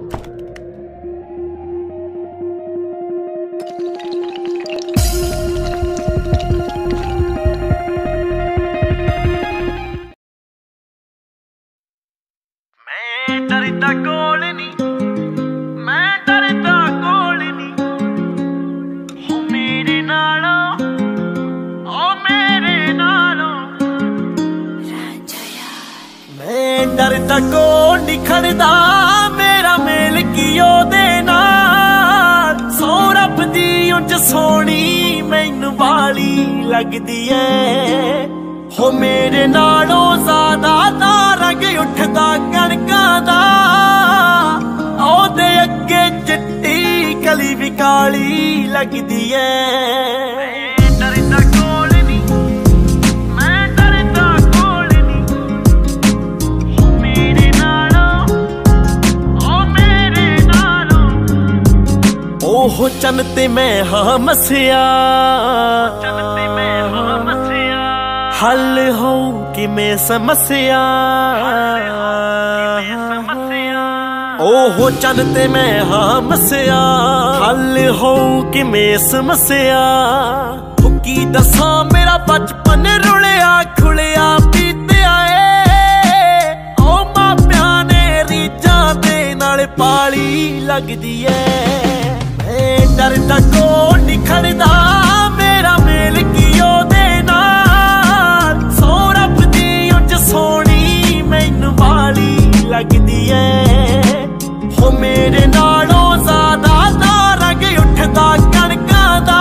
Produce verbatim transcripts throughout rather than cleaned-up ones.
डरदा कोल नी, मैं डरदा कोल नी, हो मेरे नालों, ओ मेरे नालों। मैं डरदा कोल नी खड़दा, मेरा मेल की ओदे नाल। सौ रब दी उंज सोहनी मैनू वाली लगदी ऐ, हो मेरे नालों ज़्यादा दा रंग उठदा कणकां दा। ओदे अगे चिट्टी कली भी काली लगदी ऐ। डरदा कोल नी, मैं डरदा कोल नी, हो मेरे नालों, ओ मेरे नालों। ओहो चन्न ते मैं हां मसिया, चन्न ते मैं हां मसिया। हल हो कि मैं समस्या, ओहो चन्न ते मैं हां मसिया। हल हो कि मैं समस्या। की दसां मेरा बचपन रुलिया खुलिया पीतिया ए। ओ मापियां ने रीझां दे नाल पाली लगदी ऐ। मैं डरदा कोल नी खड़दा, मेरा मेल की ओदे नाल। सौ रब दी उंज सोहनी मैनू वाली लगदी ऐ, हो मेरे नालों ज़्यादा दा रंग उठदा कणकां दा।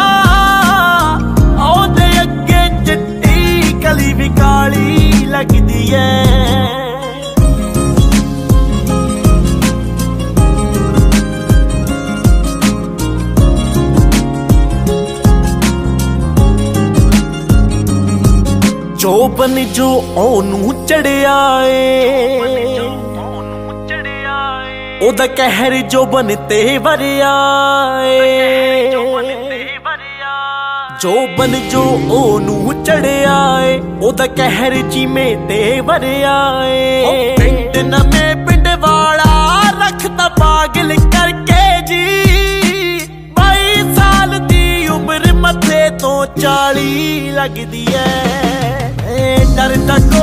ओदे अगे चिट्टी कली भी काली लगदी ऐ। जोबन जो ओनू चढ़िया ए, ओदा कहर जोबन ते वरिया ए। जोबन जो ओनू चढ़िया ए, ओदा कहर जिमे ते वरिया ए। पिंड नवे पिंड वाला रखता पागल करके जी। बाई साल दी उम्र मथे तो चाली लगदी ऐ। डरदा